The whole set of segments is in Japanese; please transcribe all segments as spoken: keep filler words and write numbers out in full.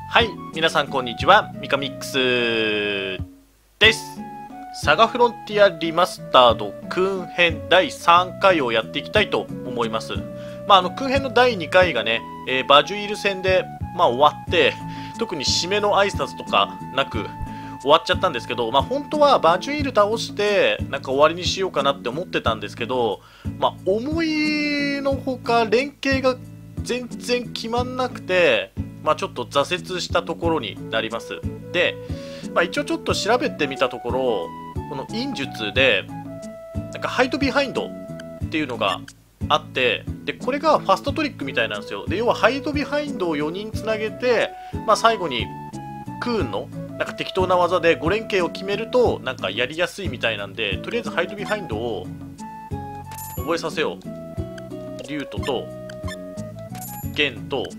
はい、皆さんこんにちは、ミカミックスです。サガフロンティアリマスタードクーン編だいさんかいをやっていきたいと思います。まあ、あの、クーン編のだいにかいがね、えー、バジュイル戦で、まあ、終わって、特に締めの挨拶とかなく、終わっちゃったんですけど、まあ、本当はバジュイル倒して、なんか終わりにしようかなって思ってたんですけど、まあ、思いのほか連携が全然決まんなくて、まあ、ちょっと挫折したところになります。で、まあ、一応ちょっと調べてみたところ、この忍術でなんかハイドビハインドっていうのがあって、でこれがファストトリックみたいなんですよ。で要はハイドビハインドをよにんつなげて、まあ、最後にクーンのなんか適当な技でご連携を決めるとなんかやりやすいみたいなんで、とりあえずハイドビハインドを覚えさせよう。リュートとゲンと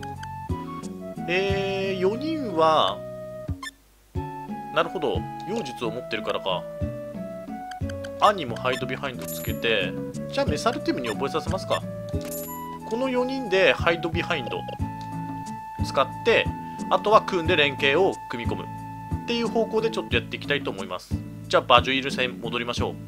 えー、よにんはなるほど、妖術を持ってるからか。兄もハイドビハインドつけて、じゃあメサルティムに覚えさせますか。このよにんでハイドビハインド使って、あとはクーンで連携を組み込むっていう方向でちょっとやっていきたいと思います。じゃあバジュイル戦戻りましょう。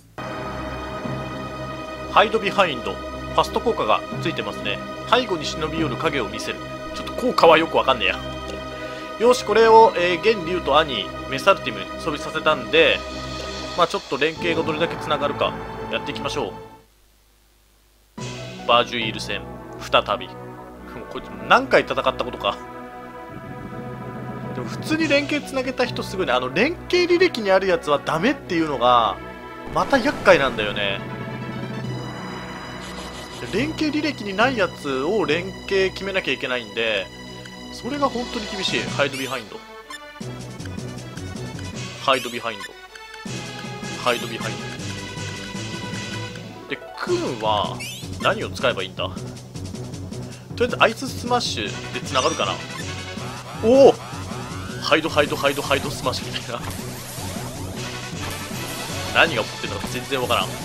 ハイドビハインドファスト効果がついてますね。背後に忍び寄る影を見せる。ちょっと効果はよくわかんねえや。よし、これを、えー、ゲン、リュウと兄、メサルティム装備させたんで、まあちょっと連携がどれだけつながるかやっていきましょう。バージュイール戦再び。こいつ何回戦ったことか。でも普通に連携つなげた人すごいね。あの連携履歴にあるやつはダメっていうのがまた厄介なんだよね。連携履歴にないやつを連携決めなきゃいけないんで、それが本当に厳しい。ハイドビハインドハイドビハインドハイドビハインドで、クーンは何を使えばいいんだ。とりあえずアイススマッシュでつながるかな。おお、ハイドハイドハイドハイドスマッシュみたいな何が起こってるのか全然わからん。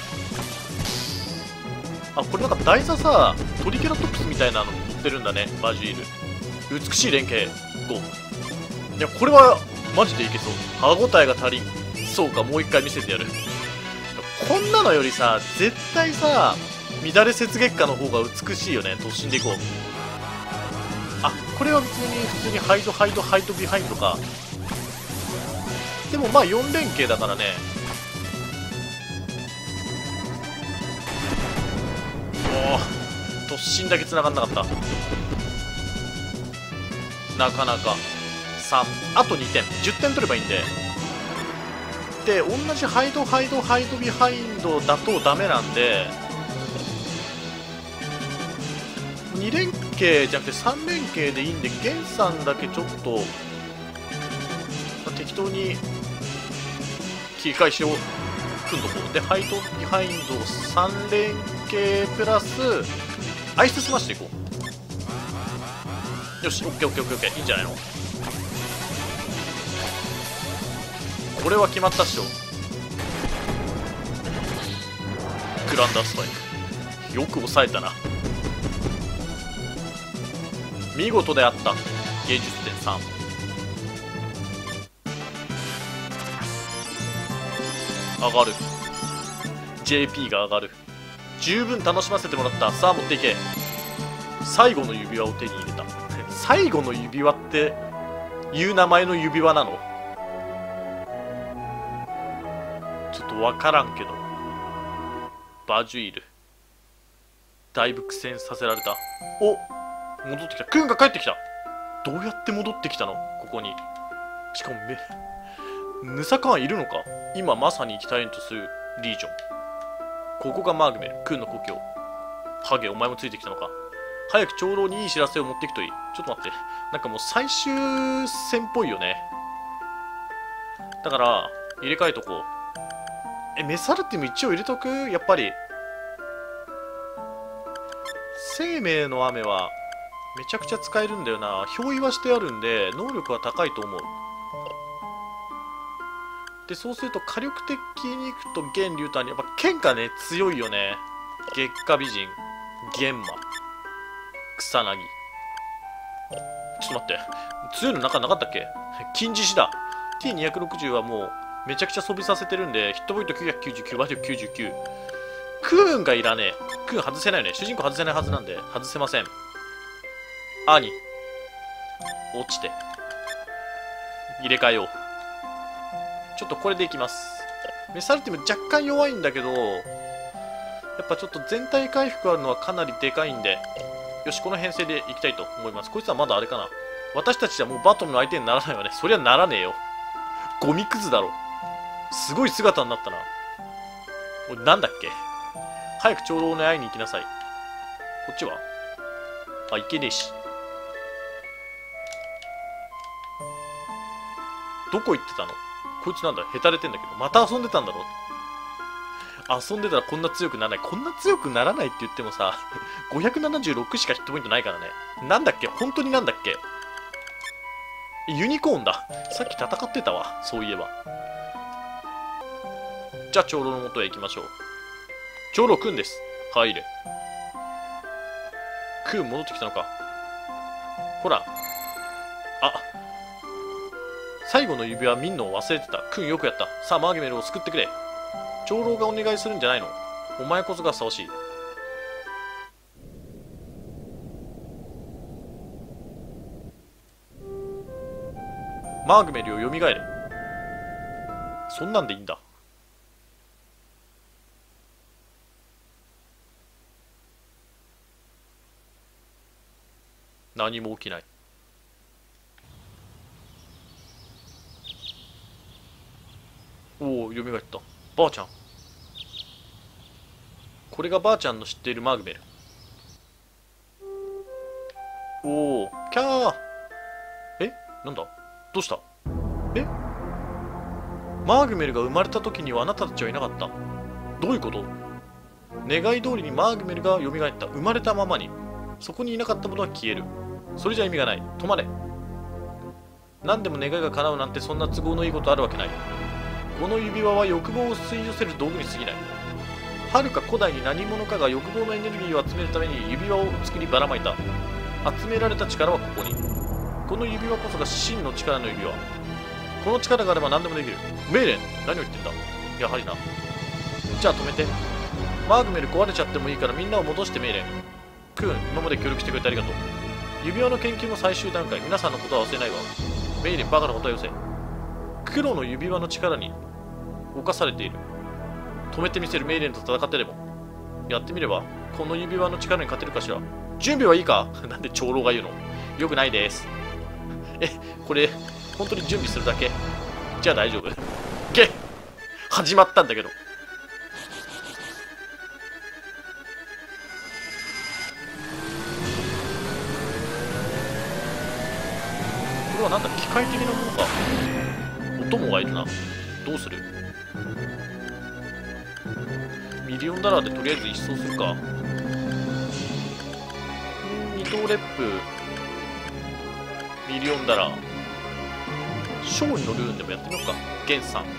あ、これなんか台座さ、トリケラトプスみたいなの持ってるんだね、バジュイル。美しい連携ご。いや、これはマジでいけそう。歯応えが足りん。そうか、もう一回見せてやる。こんなのよりさ、絶対さ、乱れ雪月花の方が美しいよね。突進でいこう。あ、これは別に普通にハイドハイドハイドビハインドか。でもまあよん連携だからね。おお、突進だけ繋がんなかった。なかなか。さん、あとにてん、じゅってん取ればいいんで。で、同じハイドハイドハイドビハインドだとダメなんで、に連携じゃなくてさん連携でいいんで、ゲンさんだけちょっと、まあ、適当に切り返しを組んどこう。で、ハイドビハインドさん連携プラスアイススマッシュでいこう。よし、オッケーオッケーオッケーオッケー、いいんじゃないの。これは決まったっしょ。グランダースパイクよく抑えたな。見事であった。芸術点さん。上がる。 ジェーピー が上がる。十分楽しませてもらった。さあ持っていけ。最後の指輪を手に入れた。最後の指輪っていう名前の指輪なの？ちょっとわからんけど。バジュイルだいぶ苦戦させられた。お、戻ってきた。クーンが帰ってきた。どうやって戻ってきたのここに。しかもめヌサカーンいるのか。今まさに行きたいとするリージョン。ここがマーグメル、クーンの故郷。ハゲ、お前もついてきたのか。早く長老にいい知らせを持っていくといい。ちょっと待って、なんかもう最終戦っぽいよね。だから入れ替えとこう。え、メサルティム一応入れとく。やっぱり生命の雨はめちゃくちゃ使えるんだよな。憑依はしてあるんで能力は高いと思う。でそうすると火力的にいくとゲン・リュウタンにやっぱ剣がね強いよね。月下美人、玄馬、草薙、 ちょっと待って。強いの中なかったっけ？金獅子だ。ティーにひゃくろくじゅう はもうめちゃくちゃ装備させてるんで、ヒットポイントきゅうひゃくきゅうじゅうきゅう、馬力きゅうじゅうきゅう。クーンがいらねえ。クーン外せないよね。主人公外せないはずなんで、外せません。兄。落ちて。入れ替えよう。ちょっとこれでいきます。メサルティム若干弱いんだけど、やっぱちょっと全体回復あるのはかなりでかいんで、よし、この編成でいきたいと思います。こいつはまだあれかな。私たちじゃもうバトルの相手にならないわね。そりゃならねえよ。ゴミクズだろ。すごい姿になったな。おい、なんだっけ。早く長老に会いに行きなさい。こっちはあ、いけねえし。どこ行ってたの？こいつなんだ、へたれてんだけど。また遊んでたんだろ。遊んでたらこんな強くならない。こんな強くならないって言ってもさ、ごひゃくななじゅうろくしかヒットポイントないからね。なんだっけ？本当になんだっけ？ユニコーンだ。さっき戦ってたわ。そういえば。じゃあ、長老の元へ行きましょう。長老くんです。入れ。くん戻ってきたのか。ほら。あ。最後の指輪見んのを忘れてた。くんよくやった。さあ、マーゲメルを救ってくれ。長老がお願いするんじゃないの？お前こそがふさわしい。マーグメルを蘇れ。そんなんでいいんだ。何も起きない。おお、蘇った。ばあちゃん。これがばあちゃんの知っているマーグメル。おお、キャー。え、なんだ、どうした？え、マーグメルが生まれた時にはあなたたちはいなかった。どういうこと？願い通りにマーグメルが蘇った。生まれたままに。そこにいなかったものは消える。それじゃ意味がない。止まれ。何でも願いが叶うなんてそんな都合のいいことあるわけない。この指輪は欲望を吸い寄せる道具に過ぎない。はるか古代に何者かが欲望のエネルギーを集めるために指輪を作りばらまいた。集められた力はここに。この指輪こそが真の力の指輪。この力があれば何でもできる。メイレン、何を言ってんだ。やはりな。じゃあ止めて。マーグメル壊れちゃってもいいからみんなを戻してメイレン。クーン、今まで協力してくれてありがとう。指輪の研究も最終段階。皆さんのことは忘れないわ。メイレン、バカなことはよせ。黒の指輪の力に侵されている。止めてみせる。メイレンと戦ってでも。やってみればこの指輪の力に勝てるかしら。準備はいいか。なんで長老が言うの。よくないです。え、これ本当に準備するだけ？じゃあ大丈夫。け始まったんだけど。これはなんだ、機械的なものか。お供がいるな。どうする？ミリオンダラーでとりあえず一掃するか。二等レップ、ミリオンダラー、勝利のルーンでもやってみようか。ゲンさん。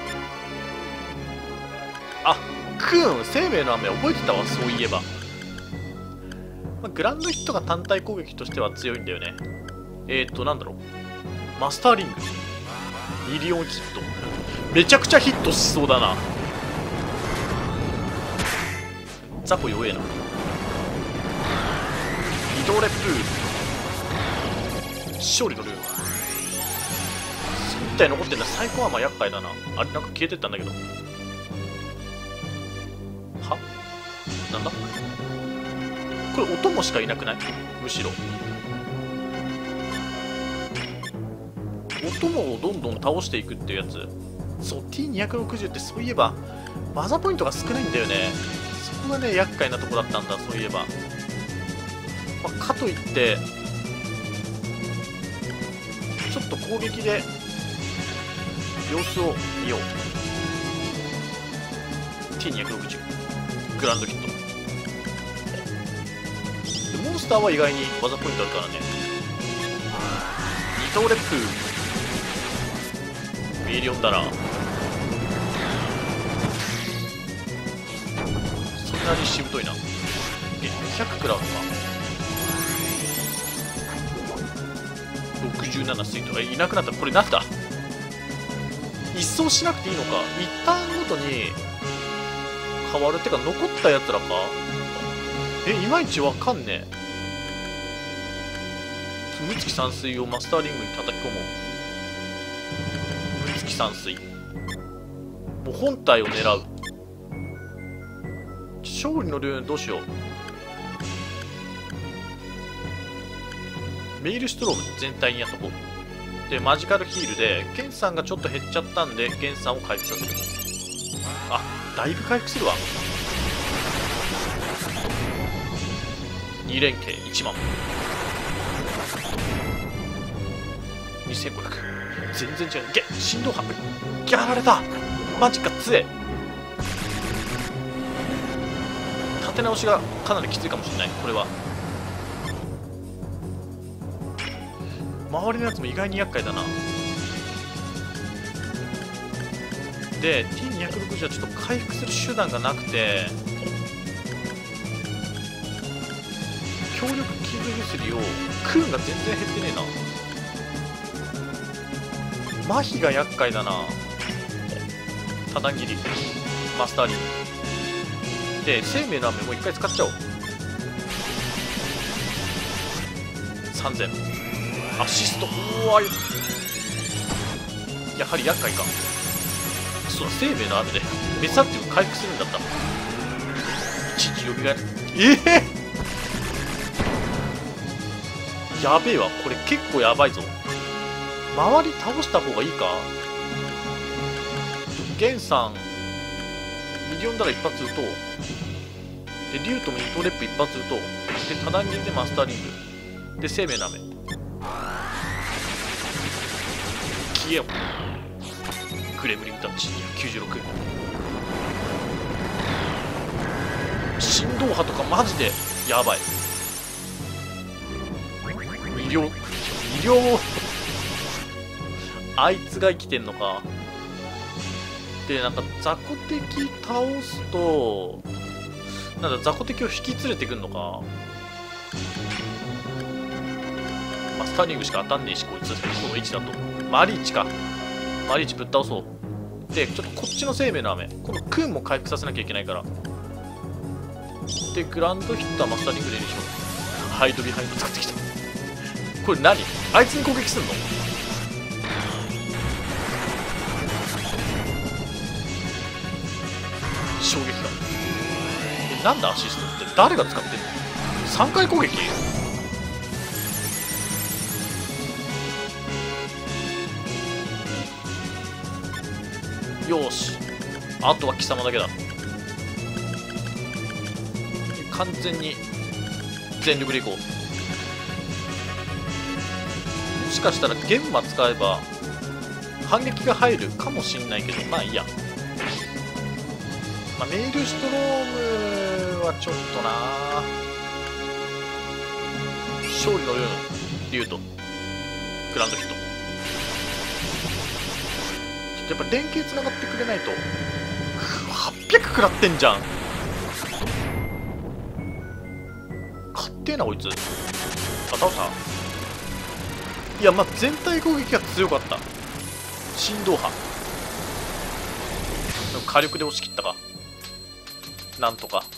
あ、クーン、生命の雨覚えてたわ。そういえば、まあ、グランドヒットが単体攻撃としては強いんだよね。えーとなんだろう、マスターリング、ミリオンヒット。めちゃくちゃヒットしそうだな。ザコ弱えな。移動レップ、勝利のルーン。いち体残ってんだ。サイコアーマー厄介だな。あれ、なんか消えてったんだけど。は、なんだこれ、お供しかいなくない？むしろお供をどんどん倒していくっていうやつ。そう、 ティーにひゃくろくじゅう ってそういえば技ポイントが少ないんだよね。そこがね、厄介なとこだったんだ。そういえば、まあ、かといってちょっと攻撃で様子を見よう。 ティーにひゃくろくじゅう グランドヒットで、モンスターは意外に技ポイントあるからね。二等レップ、ミリオンダラー、そんなにしぶといな。え、にひゃく食らうのか。 くじゅうななスイート。え、いなくなった。これなんだ。一掃しなくていいのか。一旦ごとに変わる。ってか残ったやつらか。え、いまいちわかんねえ。無月散水をマスターリングに叩き込もう。無月散水。もう本体を狙う。勝利のルーンどうしよう。メイルストローム全体にやっとこう。で、マジカルヒールで、ゲンさんがちょっと減っちゃったんで、ゲンさんを回復させる。あ、だいぶ回復するわ。に連携いちまん。にせんごひゃく。全然違う。ゲッ振動波やられた。マジか強え。立て直しがかなりきついかもしれない。これは周りのやつも意外に厄介だな。で ティーにひゃくろくじゅう はちょっと回復する手段がなくて、強力傷薬をクーンが全然減ってねえな。麻痺が厄介だな。多段切りマスターリングで生命の飴もう一回使っちゃおう。さんぜんアシスト。うわ、やはり厄介か。そうだ、生命の飴でメサっていう回復するんだった。一時よみがえる。ええー、やべえわ。これ結構やばいぞ。周り倒した方がいいか。ゲンさんミリオンダラ一発撃とう。でリュウトも二頭レップ一発撃とう。で多段切りでマスターリングで生命の飴消えよ。グレムリンタッチきゅうじゅうろく。振動波とかマジでやばい。医療医療あいつが生きてんのか。でなんか雑魚敵倒すとなんだ雑魚敵を引き連れてくんのか。マスターリングしか当たんねえし、こいつこの位置だと。マリーチか。マリーチぶっ倒そう。でちょっとこっちの生命の飴、このクーンも回復させなきゃいけないから。でグランドヒットはマスターリングでいいでしょ。ハイドビハインド使ってきた。これ何、あいつに攻撃すんの。衝撃だ。え、なんだアシストって誰が使ってんの。さんかい攻撃。よし、あとは貴様だけだ。完全に全力でいこう。もしかしたら玄馬使えば反撃が入るかもしんないけど、まあいいや。まあ、メイルストロームはちょっとな。勝利のルーンリュウトグランドヒット。ちょっとやっぱ連携つながってくれないと。はっぴゃく食らってんじゃん。かってえなこいつ。あ、倒した。いや、まあ全体攻撃が強かった。振動波火力で押し切ったか。なんとか。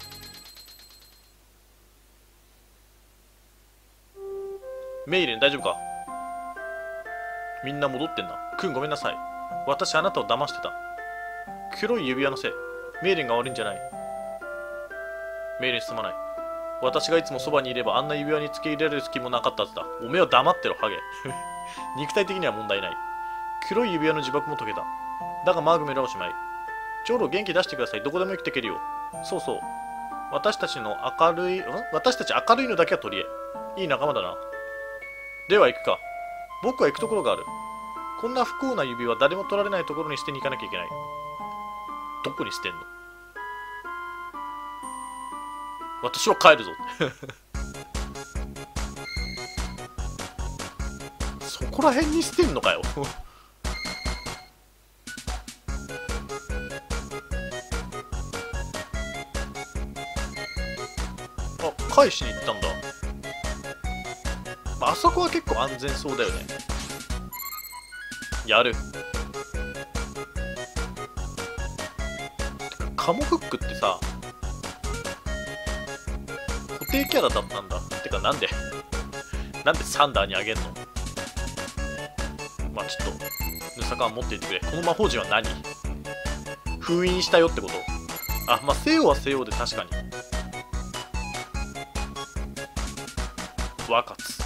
メイレン大丈夫か。みんな戻ってんな。クンごめんなさい。私あなたを騙してた。黒い指輪のせい。メイレンが悪いんじゃない。メイレンすまない。私がいつもそばにいればあんな指輪に付け入れられる隙もなかったはずだ。おめえは黙ってろハゲ。肉体的には問題ない。黒い指輪の呪縛も解けた。だがマーグメラおしまい。チョロ元気出してください。どこでも生きていけるよ。そうそう。私たちの明るい、ん私たち明るいのだけは取り柄。いい仲間だな。では行くか。僕は行くところがある。こんな不幸な指輪誰も取られないところに捨てに行かなきゃいけない。どこに捨てんの。私は帰るぞ。そこら辺に捨てんのかよ。あ、返しに行ったんだ。 あそこは結構安全そうだよね。やる。カモフックってさ、固定キャラだったんだ。てかなんでなんでサンダーにあげんの。まあちょっとヌサカン持っていってくれ。この魔法陣は何？封印したよってこと？あ、まあ西洋は西洋で確かに若津。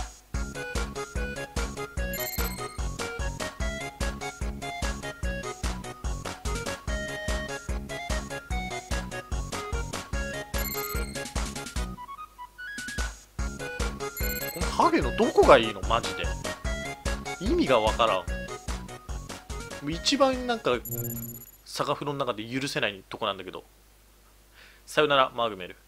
このハゲのどこがいいのマジで。意味がわからん。一番なんかサガフロの中で許せないとこなんだけど。さよならマーグメル。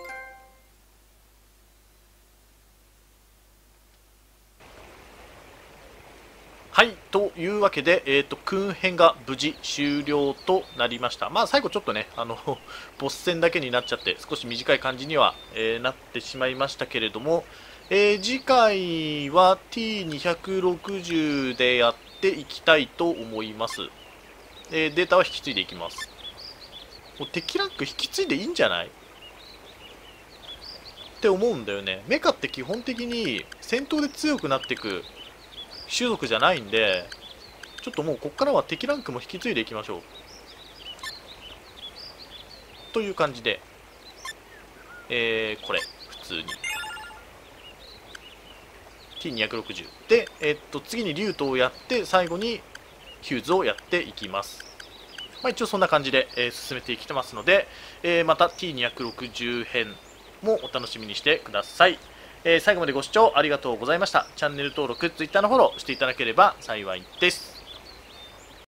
はい、というわけで、えっ、ー、と、訓編が無事終了となりました。まあ、最後ちょっとね、あの、ボス戦だけになっちゃって、少し短い感じには、えー、なってしまいましたけれども、えー、次回は ティーにひゃくろくじゅう でやっていきたいと思います。えー、データは引き継いでいきます。もう敵ランク引き継いでいいんじゃないって思うんだよね。メカって基本的に戦闘で強くなっていく種族じゃないんで、ちょっともうこっからは敵ランクも引き継いでいきましょう。という感じで、えー、これ、普通に。ティーにひゃくろくじゅう。で、えー、っと、次にリュートをやって、最後にヒューズをやっていきます。まあ一応そんな感じで、えー、進めてきてますので、えー、また ティーにひゃくろくじゅう 編もお楽しみにしてください。えー、最後までご視聴ありがとうございました。チャンネル登録、Twitter のフォローしていただければ幸いです。